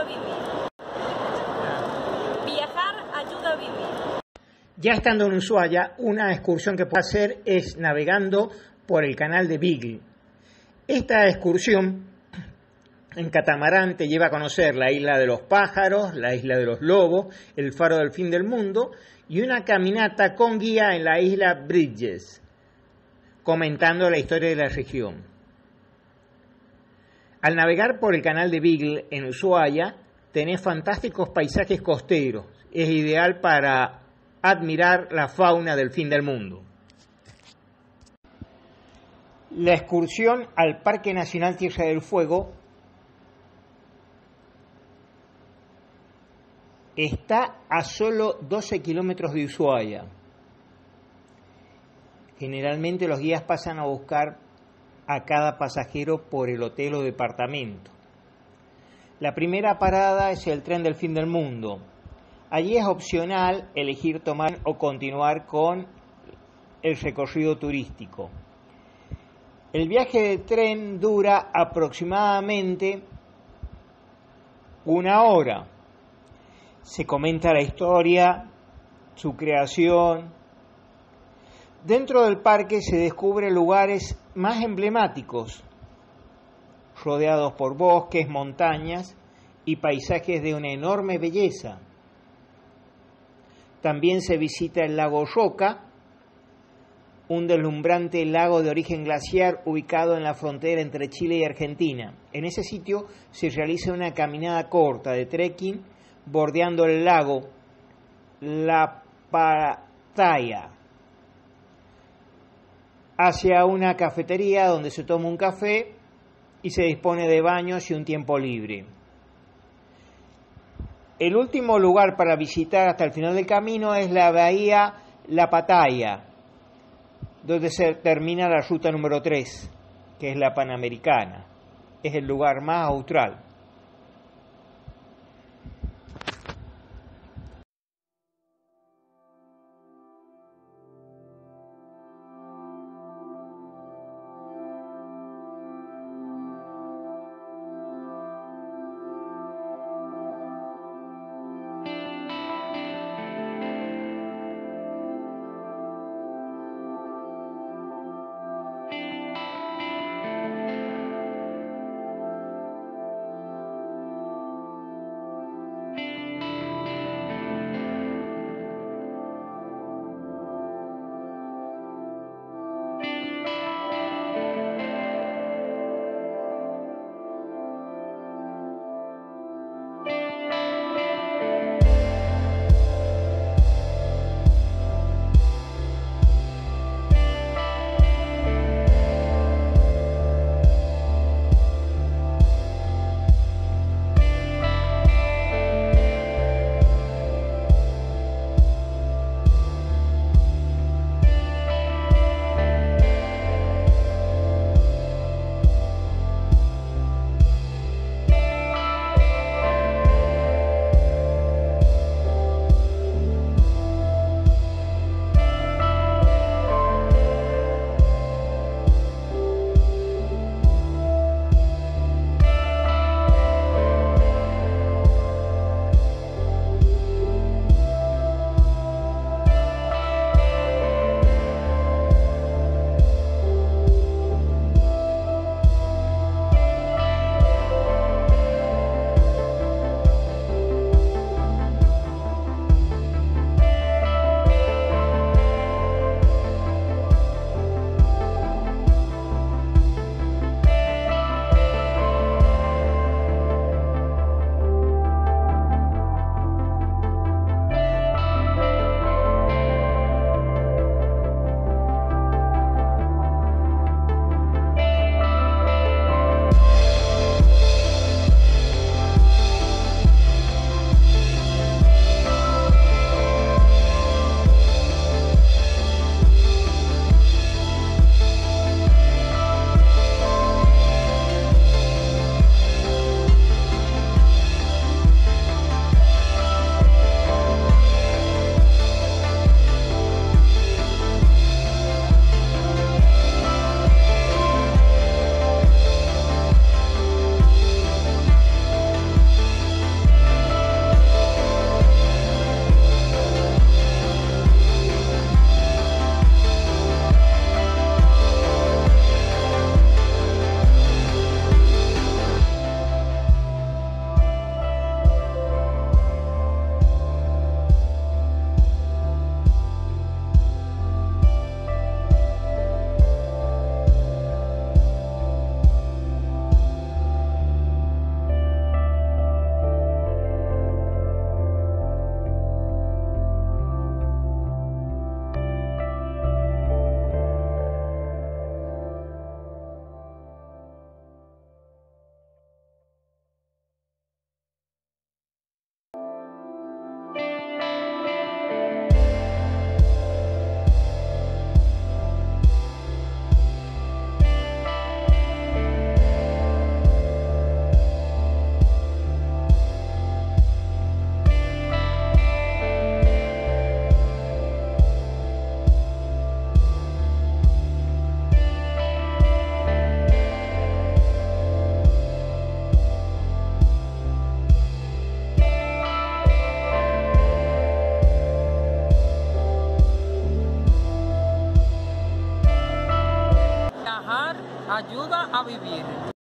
a vivir. Viajar ayuda a vivir. Ya estando en Ushuaia, una excursión que puede hacer es navegando por el canal de Beagle. Esta excursión en catamarán te lleva a conocer la isla de los pájaros, la isla de los lobos, el faro del fin del mundo y una caminata con guía en la isla Bridges, comentando la historia de la región. Al navegar por el canal de Beagle en Ushuaia, tenés fantásticos paisajes costeros. Es ideal para admirar la fauna del fin del mundo. La excursión al Parque Nacional Tierra del Fuego está a solo 12 kilómetros de Ushuaia. Generalmente los guías pasan a buscar a cada pasajero por el hotel o departamento. La primera parada es el tren del fin del mundo. Allí es opcional elegir tomar o continuar con el recorrido turístico. El viaje de tren dura aproximadamente 1 hora. Se comenta la historia, su creación. Dentro del parque se descubren lugares más emblemáticos, rodeados por bosques, montañas y paisajes de una enorme belleza. También se visita el lago Roca, un deslumbrante lago de origen glaciar ubicado en la frontera entre Chile y Argentina. En ese sitio se realiza una caminada corta de trekking bordeando el lago La Pataya hacia una cafetería donde se toma un café y se dispone de baños y un tiempo libre. El último lugar para visitar hasta el final del camino es la bahía La Pataya, donde se termina la ruta número 3, que es la Panamericana. Es el lugar más austral. ayuda a vivir.